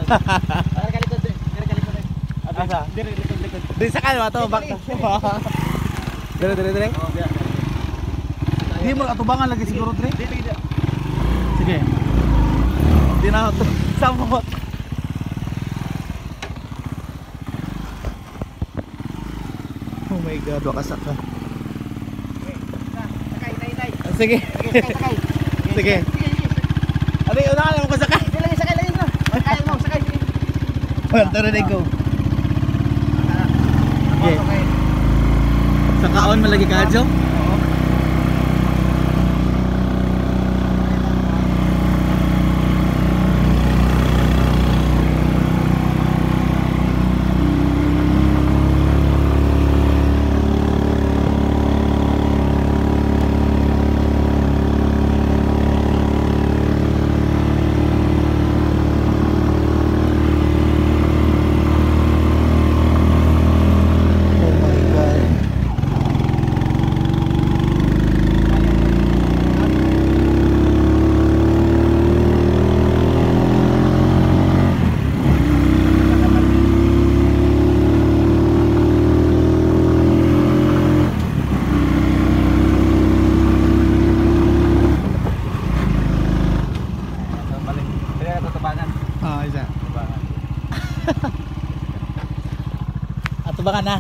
Kalikod. Asa? Likod. Di sakay ba to? Back. Dire. Oh, biya. Di mo atubangan lagi siguro dire. Dito. Sige. Di na to. Samot. Oh my god, wakasak ka. Sakay, nay. Sige. Sakay. Sige. Ano yung unahan mo ko sakay? Sakay na. Sakay mo, sakay. Well, tara na go. Okay. Sa kaon malagi ka, Jo? Atubangan na.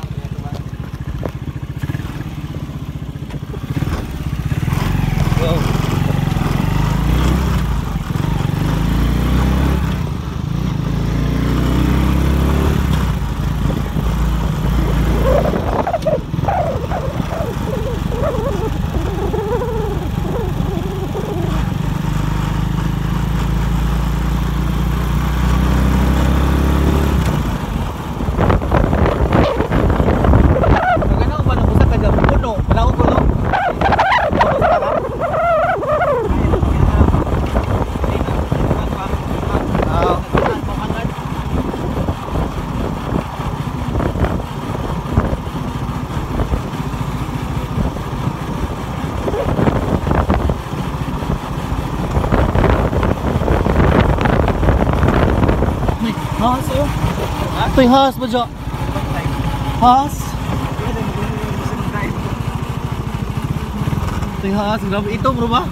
Go. Has yun? Ito yung has ba dyan? Has? Ito yung has, grabe ito bro ba?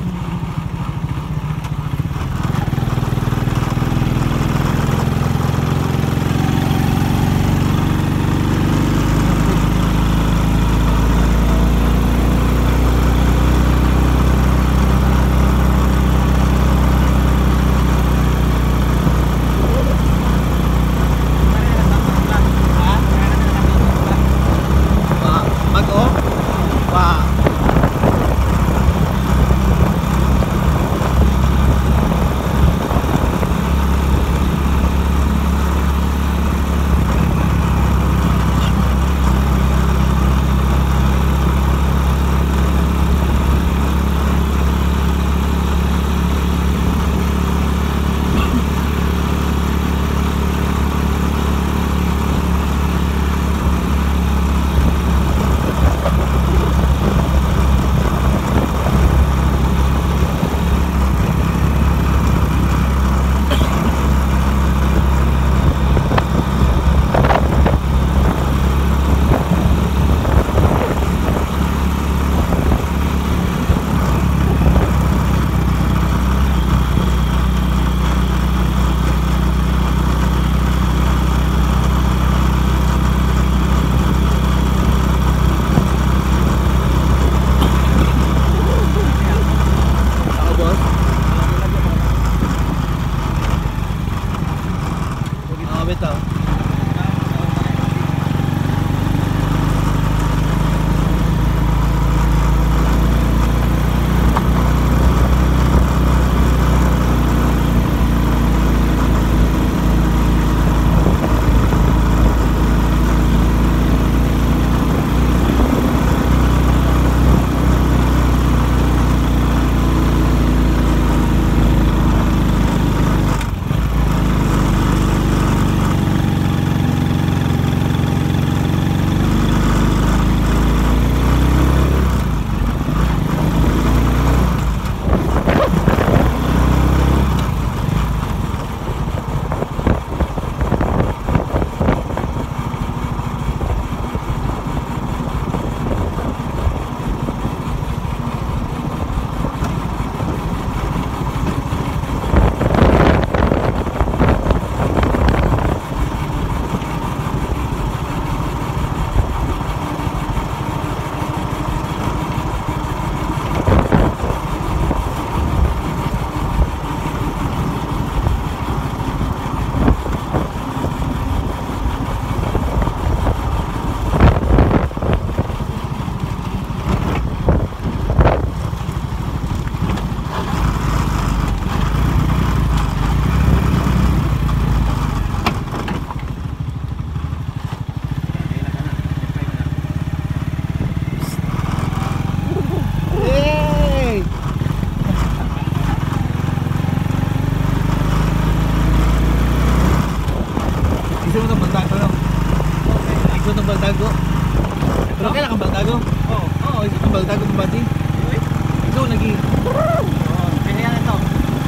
Baldago. Pero kailan kang Baldago? Oo. Oo, isa kang Baldago pabati. Ikaw lagi. Oo. Kaya yan ito.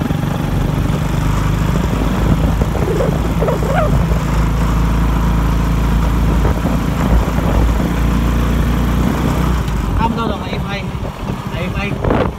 Amo daw lang, AFI. AFI.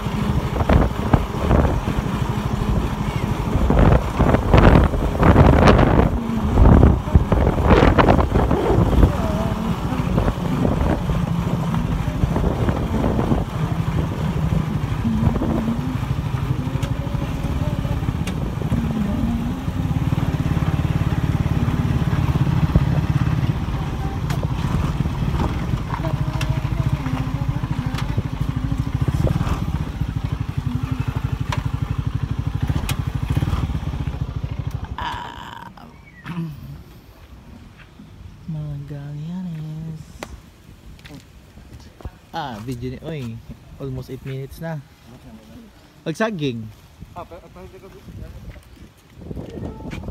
Magallanes. Video ni oy. Almost 8 minutes na. Pagsaging. Ah, pero